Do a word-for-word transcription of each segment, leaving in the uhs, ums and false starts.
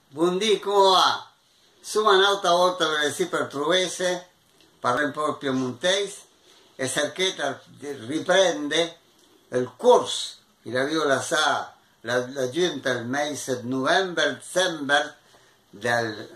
Buondì, come va? Sono un'altra volta per il per Truese, parlo un po' piemontese e cerchetta riprende il corso che avevo lasciato la, la giunta il mese di novembre-dicembre del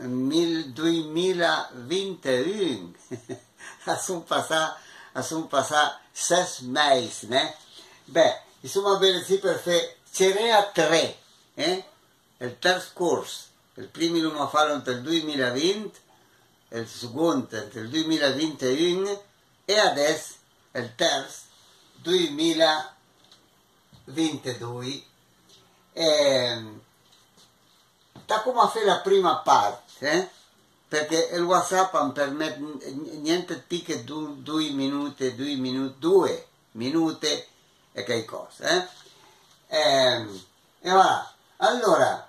duemilaventuno. sono passati sono passati sei mesi, né? Beh, insomma, bene, sì, perché c'era tre, eh? Il terzo corso. Il primo lo farò nel duemilaventi, il secondo nel duemilaventuno e adesso il terzo duemilaventidue. E, da come fare la prima parte, eh? Perché il WhatsApp non permette niente più che due, due minuti, due minuti, due minuti e che cosa, eh? E, e voilà. Allora,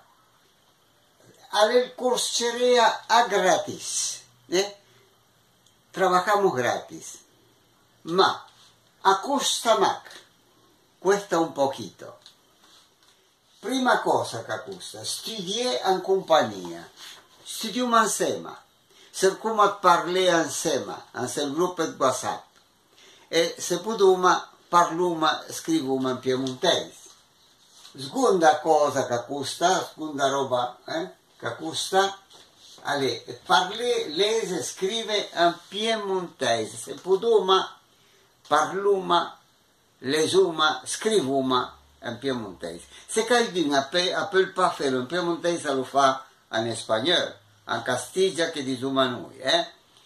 al corsería a gratis, ¿eh? Trabajamos gratis, ma a costa mac, cuesta un poquito. Prima cosa che costa, studiare in compagnia, studiamo insieme, cerchiamo di parlare insieme, nel gruppo di WhatsApp, e se possiamo parliamo, scriviamo in piemontese. Seconda cosa che costa, seconda roba, eh? che costa, allora, parli, lese, scrive in piemontese, se possiamo, parliamo, lesuma, scriviamo in piemontese. Se qualcuno ha per farlo in piemontese lo fa in spagnolo, in castiglia che diciamo noi. Eh?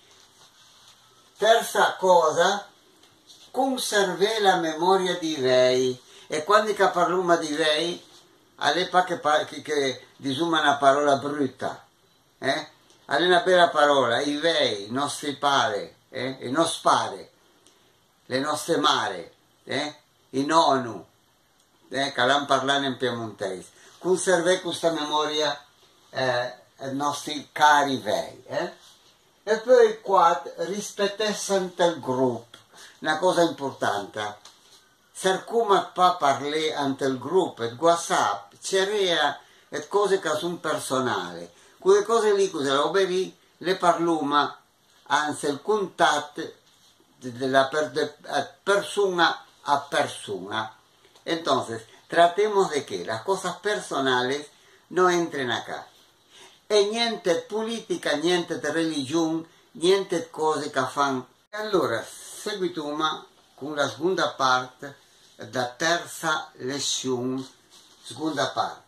Terza cosa, conservare la memoria di lei. E quando che parliamo di lei, all'epoca che, che, che diciamo una parola brutta, eh? È una bella parola, i vei, i nostri pare, eh? I nostri pare, le nostre mare, eh? I nonu, eh? Che l'hanno parlato in piemontese. Conservare questa memoria eh, ai nostri cari vei. Eh? E poi qua, rispettare sempre il gruppo, una cosa importante. Cerchiamo di parlare ante il gruppo, il WhatsApp, c'era cose che sono personali. Quelle cose lì, cose lì, le parliamo, anzi il contatto della persona a persona. Entonces, tratemos de que las cosas personales no entren acá. E niente politica, niente religione, niente cose che fanno. E allora, seguitiamo con la seconda parte da terza lezione, segunda parte.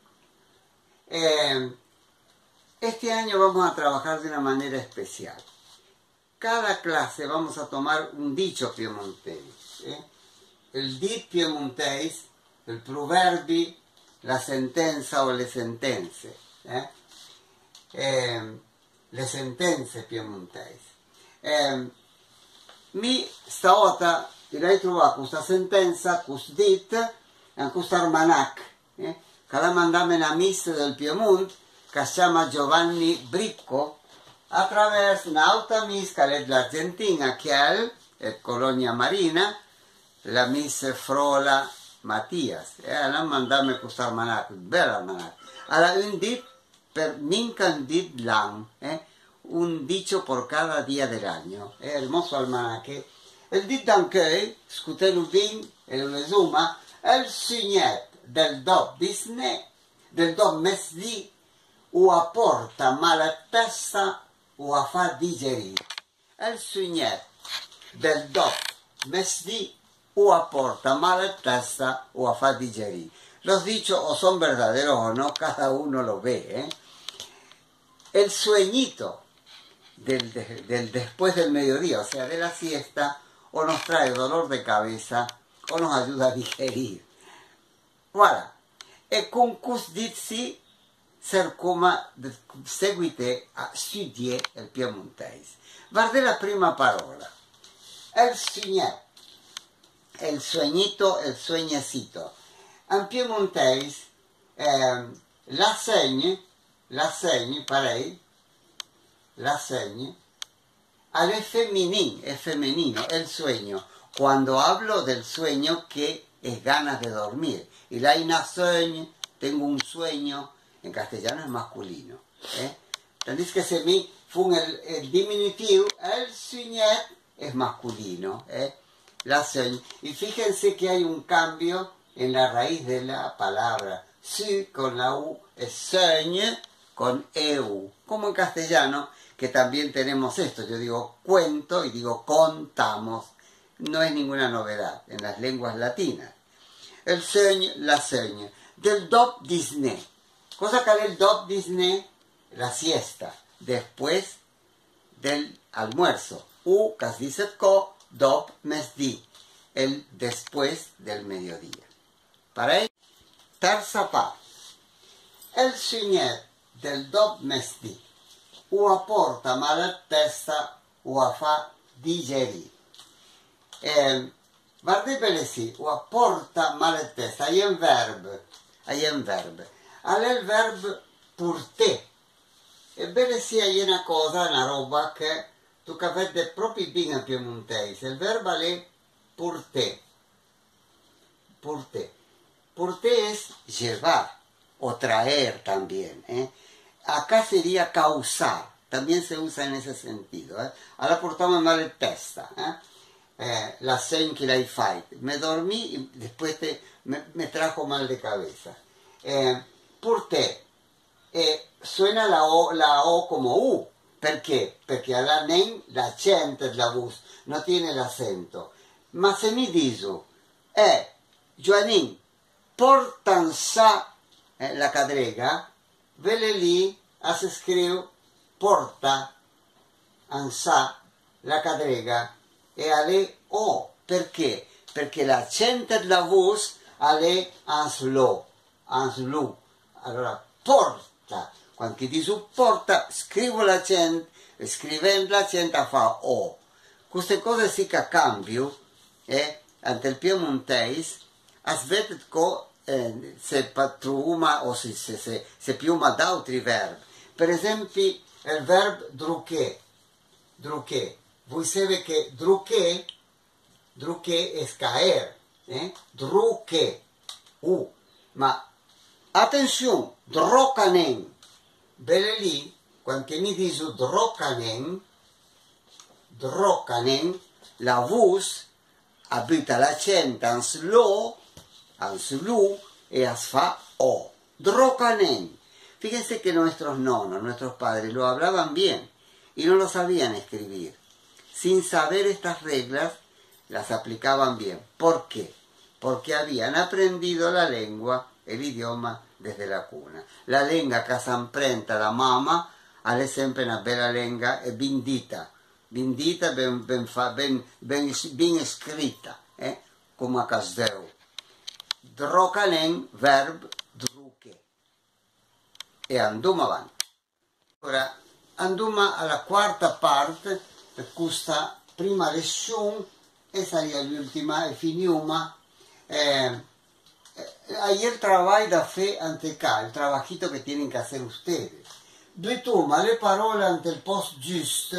Eh, este año vamos a trabajar de una manera especial. Cada clase vamos a tomar un dicho piemontese. ¿eh? El dit piemontese, el proverbio, la sentenza o le sentenze. ¿eh? Eh, le sentenze piemontesi. Eh, mi stavolta direi trovare questa sentenza, questo dit, e questo almanacco, eh, che la mandiamo in una missa del Piemonte, che si chiama Giovanni Bricco, attraverso un'altra missa dell'Argentina, che è la Colonia Marina, la missa Frola Mattias. E la mandiamo questo almanacco, bello almanacco. Allora, un dit per minca un dit lang, eh, un dicho por cada día del año. È hermoso almanacco. Il dit d'anche, scutelo bin e lo resuma, è il signet del dop Disney, del dop mesdi, o apporta malatesta o a fa digerire. È il signet del dop mesdi, o apporta malatesta o a fa digerire. Los dichos o son verdaderos o no, cada uno lo ve. ¿eh? El sueñito del, del después del mediodía, o sea, de la siesta, o nos trae dolor de cabeza, o nos ayuda a digerir. Voilà. E con questo dizi cerchiamo di seguire a studiare il piemontese. Guarda la prima parola. El sueñet, el sueñito, el sueñecito. In piemontese, eh, la segne, la segne, parei, la segne, al feminin, es femenino, el sueño. Cuando hablo del sueño que es ganas de dormir. Y la ina sueño, tengo un sueño, en castellano es masculino. ¿eh? Entendés que se mi fue el, el diminutivo, el sueñet es masculino. ¿eh? La señ. Y fíjense que hay un cambio en la raíz de la palabra. Su con la U es señ con E U. Como en castellano, que también tenemos esto. Yo digo cuento y digo contamos. No es ninguna novedad en las lenguas latinas. El señ, la señ. Del dop Disney. Cosa que el dop Disney, la siesta. Después del almuerzo. U, cas dice co, dop mesdi. El después del mediodía. Para ello, terza parte. El sueñet del dop mesdi o apporta mala testa o a fa digerir. Eh, guardate bene sì, o apporta mala testa. Hai un verbo. Hai un verbo. Allora il verbo porter. Ebbene sì, hai una cosa, una roba che tu capite proprio bene in piemontese. Il verbo è porter. Porter. Porter es llevar o traer también. ¿eh? Acá sería causar. También se usa en ese sentido. ¿eh? Ahora portamos mal de testa. ¿eh? Eh, la señ que la hay fight. Me dormí y después te, me, me trajo mal de cabeza. Eh, porter. Eh, suena la O, la O como U. ¿Por qué? Porque alla nen la gente la bus no tiene el acento. Ma se mi dico, eh, Joanín, portan sa eh, la cadrega, vele lì, hace scrive, porta, ansa, la cadrega, e ale O. Perché? Perché la gente la bus ale anslo, anslu. Allora, porta. Quando ti supporta, scrivo la gente, scrivendo la gente fa O. Queste cose si che cambio, eh, ante il piemontese, asvetet co eh, se patruma o se, se, se, se piuma d'altri verbi. Per esempio, il verbo druquer. Druquer. Voi sapete che druquer, druquer es caer. Eh? Druquer. U. Ma, attenzione, drocanen. Bene lì, quando mi dico drocanen, drocanen, la vus abita la gente anslo, anslu, e as fa o. Drocanen. Fíjense que nuestros nonos, nuestros padres, lo hablaban bien y no lo sabían escribir. Sin saber estas reglas, las aplicaban bien. ¿Por qué? Porque habían aprendido la lengua, el idioma, desde la cuna. La lengua che s'imprenta la mamma ha sempre una bella lingua e ben dita, ben dita, ben, ben, fa, ben, ben, ben scritta, eh? come a casdeu. Drocanen, verb, druche. E andiamo avanti. Ora, andiamo alla quarta parte per questa prima lezione, e sarà l'ultima, e finiamo. Eh, Ayer trabajo da fe ante acá, el trabajito que tienen que hacer ustedes. Due toma le parole ante il post giusto,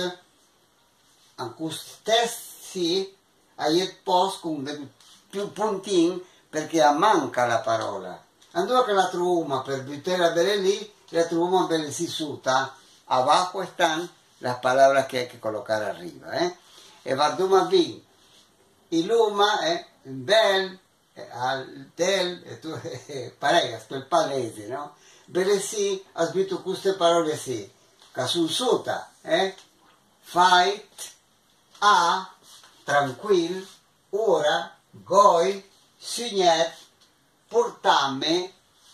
en questo test sì, ayer post con più puntin perché manca la parola. Andò che la troviamo per buttare bene lì, la troviamo bene si suta, abajo están las palabras que hay que colocar arriba. Eh? E varduma bin, iluma, eh, bel, al del, e tu, eh, paregas, per palese, no? Bene sì, ha scritto queste parole sì. Casunsuta, eh? Fight, a, tranquil, ora, goi, signet, portame,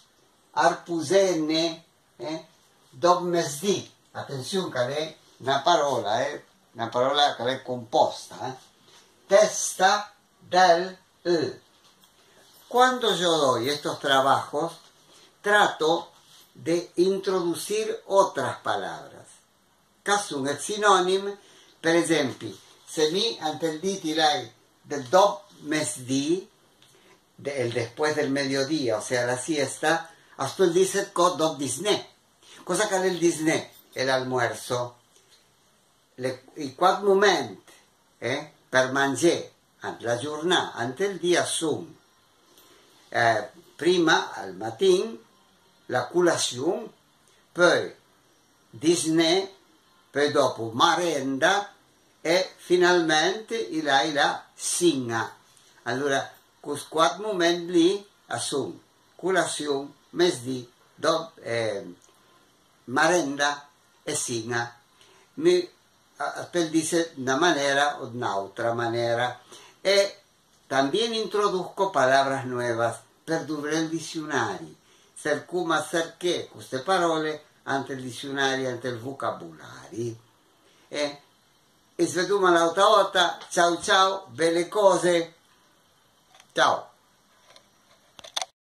arpusenne, eh? Dogmesdi. Attenzione che è una parola, eh? Una parola che è composta, eh? Testa del E. Cuando yo doy estos trabajos, trato de introducir otras palabras. Casum es sinónimo, per esempio, se mi ante el di tirai del dop mesdi, de, el después del mediodía, o sea, la siesta, hasta el dice co dop disne. Cosa che è il disne? El almuerzo. Le, I quattro momenti eh, per manger, la giornata, ante il dia sum. Eh, prima al matin, la colazione, poi Disney, poi dopo merenda e finalmente il là la cena. Allora, questi quattro momenti lì sono colazione, mezzì, eh, merenda e cena. Mi per dire una maniera o un'altra maniera. E también introduzco palabras nuevas per dare il dizionario, per come hacer che queste parole ante il dizionario, ante il vocabolario. E, e se vediamo l'altra volta, ciao ciao, belle cose, ciao!